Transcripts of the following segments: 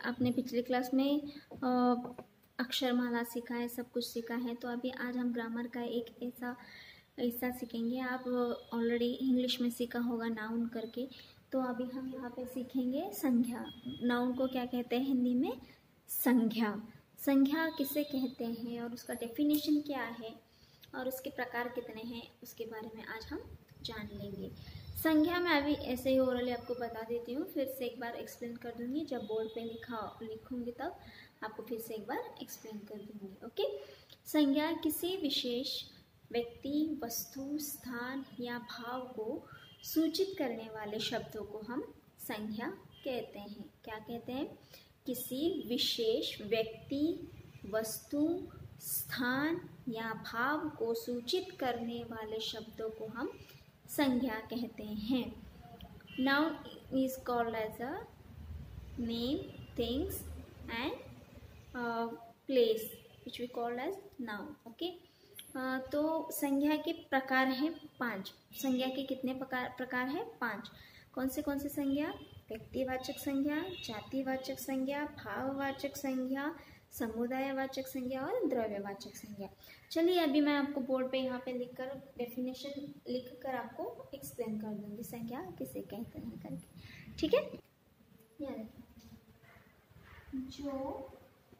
आपने पिछले क्लास में अक्षरमाला सीखा है, सब कुछ सीखा है। तो अभी आज हम ग्रामर का एक ऐसा हिस्सा सीखेंगे। आप ऑलरेडी इंग्लिश में सीखा होगा नाउन करके, तो अभी हम यहाँ पे सीखेंगे संज्ञा। नाउन को क्या कहते हैं हिंदी में? संज्ञा। संज्ञा किसे कहते हैं और उसका डेफिनेशन क्या है और उसके प्रकार कितने हैं, उसके बारे में आज हम जान लेंगे। संज्ञा मैं अभी ऐसे ही ओरली आपको बता देती हूँ, फिर से एक बार एक्सप्लेन कर दूंगी। जब बोर्ड पे लिखूंगी तब आपको फिर से एक बार एक्सप्लेन कर दूंगी। ओके। संज्ञा किसी विशेष व्यक्ति, वस्तु, स्थान या भाव को सूचित करने वाले शब्दों को हम संज्ञा कहते हैं। क्या कहते हैं? किसी विशेष व्यक्ति, वस्तु, स्थान या भाव को सूचित करने वाले शब्दों को हम संज्ञा कहते हैं। Noun is called as a name, things and place which we called as noun. Okay. तो संज्ञा के प्रकार हैं 5। संज्ञा के कितने प्रकार हैं? 5। कौन से संज्ञा? व्यक्तिवाचक संज्ञा, जातिवाचक संज्ञा, भाववाचक संज्ञा, समुदायवाचक संज्ञा और द्रव्यवाचक संज्ञा। चलिए अभी मैं आपको बोर्ड पे यहाँ पे लिखकर डेफिनेशन लिखकर आपको एक्सप्लेन कर दूंगी संज्ञा किसे कहते हैं करके। ठीक है। यहाँ देखिए, जो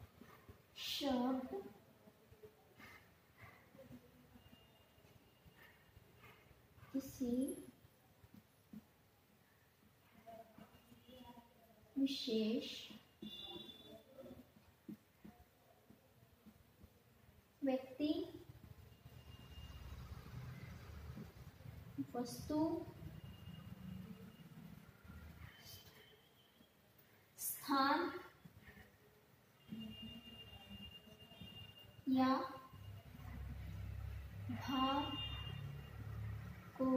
शब्द किसी विशेष व्यक्ति, वस्तु, स्थान या भाव को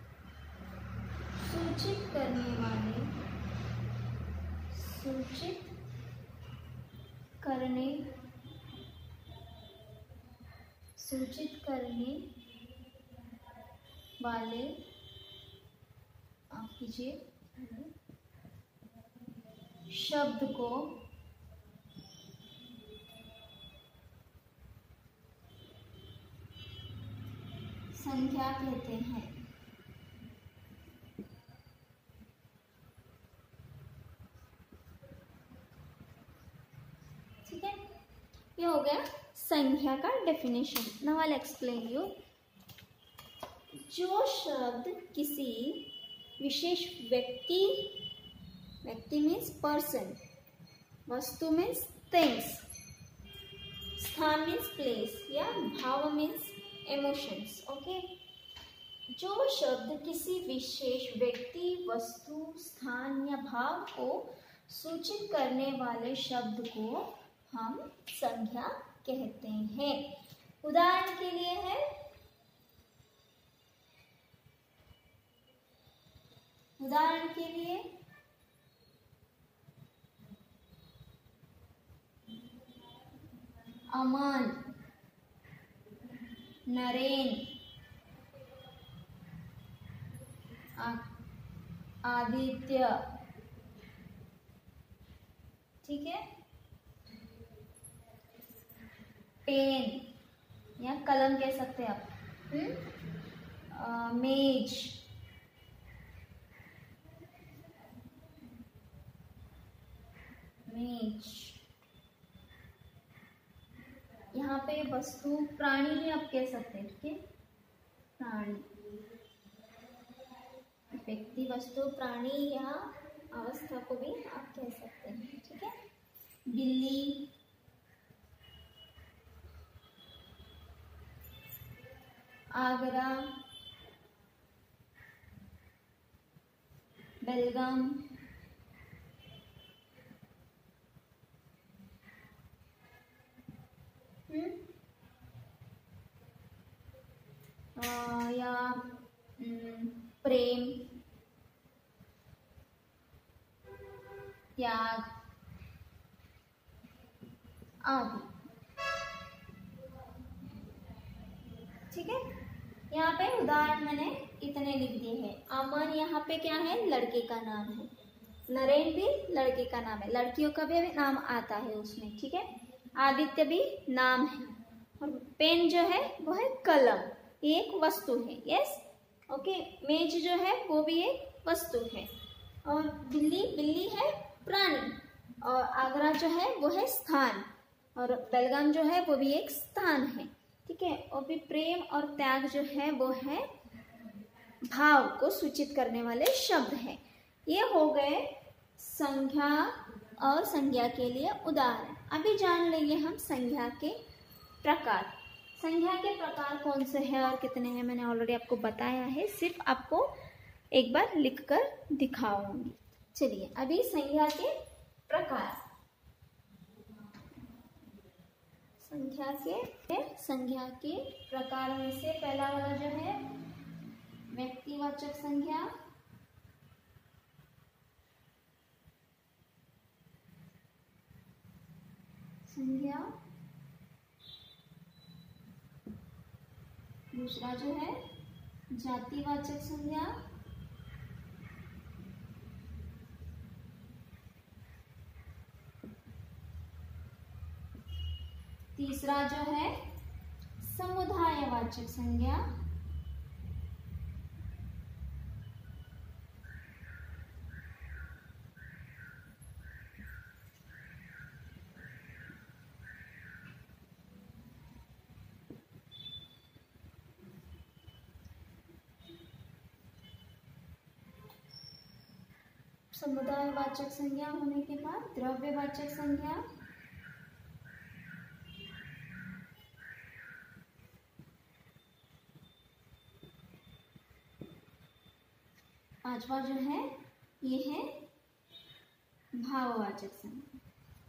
सूचित करने वाले आप कीजिए शब्द को संज्ञा कहते हैं। ठीक है, ये हो गया संज्ञा का definition. Now I will explain you. जो शब्द किसी विशेष व्यक्ति मीन्स पर्सन, वस्तु मीन्स थिंग्स, स्थान मीन्स प्लेस या भाव मीन्स इमोशंस। ओके। जो शब्द किसी विशेष व्यक्ति, वस्तु, स्थान या भाव को सूचित करने वाले शब्द को हम संज्ञा कहते हैं। उदाहरण के लिए है, अमन, नरेन, आदित्य। ठीक है। पेन या कलम कह सकते हैं आप। मेज, यहाँ पे वस्तु, प्राणी भी आप कह सकते हैं। ठीक है, प्राणी, व्यक्ति, वस्तु, प्राणी या अवस्था को भी आप कह सकते हैं। ठीक है। बिल्ली, आगरा, बेलगाम, या प्रेम, त्याग आदि। ठीक है। यहाँ पे उदाहरण मैंने इतने लिख दिए हैं। अमन यहाँ पे क्या है? लड़के का नाम है। नरेन भी लड़के का नाम है, लड़कियों का भी नाम आता है उसमें, ठीक है। आदित्य भी नाम है, और पेन जो है वो है कलम, ये एक वस्तु है, यस ओके। मेज जो है वो भी एक वस्तु है, और बिल्ली, बिल्ली है प्राणी, और आगरा जो है वो है स्थान, और बेलगाम जो है वो भी एक स्थान है, ठीक है। और भी प्रेम और त्याग जो है वो है भाव को सूचित करने वाले शब्द हैं। ये हो गए संज्ञा और संज्ञा के लिए उदाहरण। अभी जान लेंगे हम संज्ञा के प्रकार। संज्ञा के प्रकार कौन से हैं और कितने हैं मैंने ऑलरेडी आपको बताया है, सिर्फ आपको एक बार लिखकर दिखाऊंगी। चलिए अभी संज्ञा के प्रकार। संज्ञा के प्रकार में से पहला वाला जो है व्यक्तिवाचक संज्ञा, दूसरा जो है जातिवाचक संज्ञा, तीसरा जो है समुदायवाचक संज्ञा, समुदायवाचक संज्ञा होने के बाद द्रव्यवाचक संज्ञा, पांचवा जो है ये है भाववाचक संज्ञा।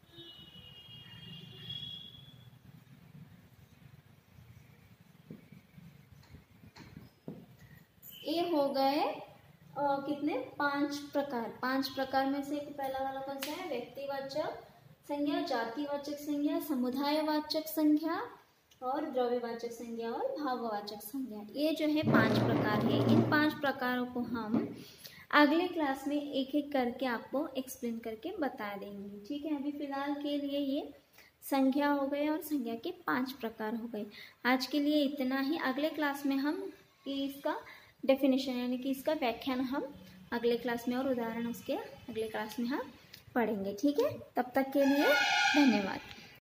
ये हो गए कितने, 5 प्रकार। 5 प्रकार में से पहला वाला कौन सा है, व्यक्तिवाचक संज्ञा, जातिवाचक संज्ञा, समुदायवाचक संज्ञा और द्रव्यवाचक संज्ञा और भाववाचक संज्ञा। ये जो है 5 प्रकार है। इन 5 प्रकारों को हम अगले क्लास में एक एक करके आपको एक्सप्लेन करके बता देंगे, ठीक है। अभी फिलहाल के लिए ये संज्ञा हो गए और संज्ञा के 5 प्रकार हो गए। आज के लिए इतना ही। अगले क्लास में हम इसका डेफिनेशन यानी कि इसका व्याख्यान हम अगले क्लास में और उदाहरण उसके अगले क्लास में हम पढ़ेंगे, ठीक है। तब तक के लिए धन्यवाद।